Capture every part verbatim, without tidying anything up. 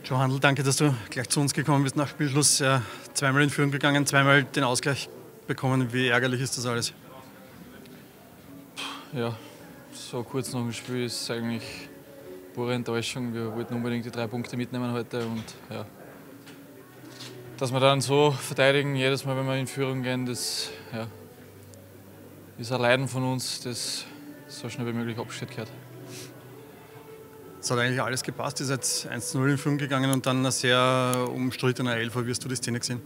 Joe Handel, danke, dass du gleich zu uns gekommen bist nach Spielschluss. Ja, zweimal in Führung gegangen, zweimal den Ausgleich bekommen. Wie ärgerlich ist das alles? Ja, so kurz nach dem Spiel ist es eigentlich pure Enttäuschung. Wir wollten unbedingt die drei Punkte mitnehmen heute. Und ja, dass wir dann so verteidigen, jedes Mal, wenn wir in Führung gehen, das ja, ist ein Leiden von uns, das so schnell wie möglich Abschied gehört. Es hat eigentlich alles gepasst. Ihr seid eins zu null in Führung gegangen und dann ein sehr umstrittener Elfer. Wie hast du die Szene gesehen?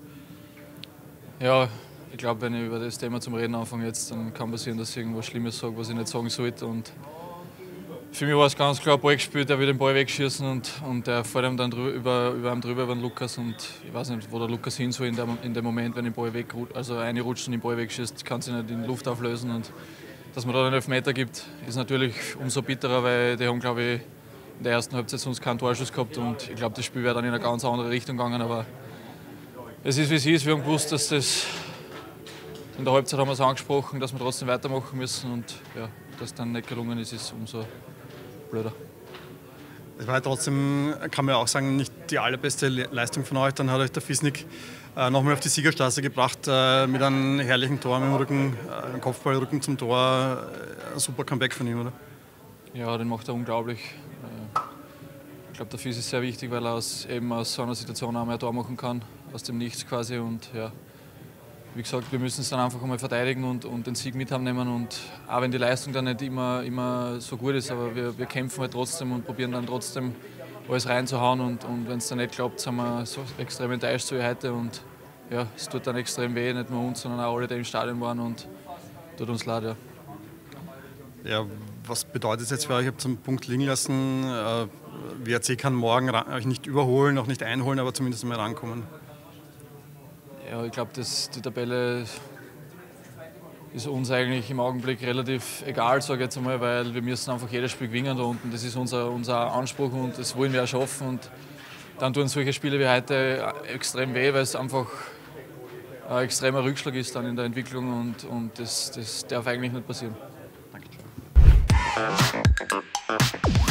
Ja, ich glaube, wenn ich über das Thema zum Reden anfange jetzt, dann kann passieren, dass ich irgendwas Schlimmes sage, was ich nicht sagen sollte. Und für mich war es ganz klar, Ball gespielt, der will den Ball wegschießen und, und der fährt ihm dann drüber, über, über ihm drüber, über den Lukas. Und ich weiß nicht, wo der Lukas hin soll in dem, in dem Moment, wenn den Ball wegrutscht, also reinrutscht und den Ball wegschießt, kann sich nicht in die Luft auflösen. Und dass man da einen Elfmeter gibt, ist natürlich umso bitterer, weil die haben, glaube ich, in der ersten Halbzeit sonst keinen Torschuss gehabt und ich glaube, das Spiel wäre dann in eine ganz andere Richtung gegangen. Aber es ist, wie es ist. Wir haben gewusst, dass das in der Halbzeit haben wir es angesprochen, dass wir trotzdem weitermachen müssen und ja, dass dann nicht gelungen ist, ist umso blöder. Es war ja trotzdem, kann man ja auch sagen, nicht die allerbeste Leistung von euch. Dann hat euch der Fisnik äh, nochmal auf die Siegerstraße gebracht äh, mit einem herrlichen Tor mit dem Rücken, äh, einem Kopfballrücken zum Tor. Äh, ein super Comeback von ihm, oder? Ja, den macht er unglaublich. Ich glaube, der Fies ist sehr wichtig, weil er aus, eben aus so einer Situation auch mehr Tor machen kann, aus dem Nichts quasi. Und ja, wie gesagt, wir müssen es dann einfach einmal verteidigen und, und den Sieg mit nehmen. Und auch wenn die Leistung dann nicht immer, immer so gut ist, aber wir, wir kämpfen halt trotzdem und probieren dann trotzdem alles reinzuhauen. Und, und wenn es dann nicht klappt, sind wir so extrem enttäuscht so wie heute. Und ja, es tut dann extrem weh, nicht nur uns, sondern auch alle, die im Stadion waren. Und tut uns leid, ja. Ja, was bedeutet es jetzt für euch? Ihr habt einen Punkt liegen lassen. Äh, W R C kann morgen euch nicht überholen, auch nicht einholen, aber zumindest mal rankommen. Ja, ich glaube, die Tabelle ist uns eigentlich im Augenblick relativ egal, sage ich jetzt einmal, weil wir müssen einfach jedes Spiel gewinnen da unten. Das ist unser, unser Anspruch und das wollen wir auch schaffen. Und dann tun solche Spiele wie heute extrem weh, weil es einfach ein extremer Rückschlag ist dann in der Entwicklung und, und das, das darf eigentlich nicht passieren. Danke.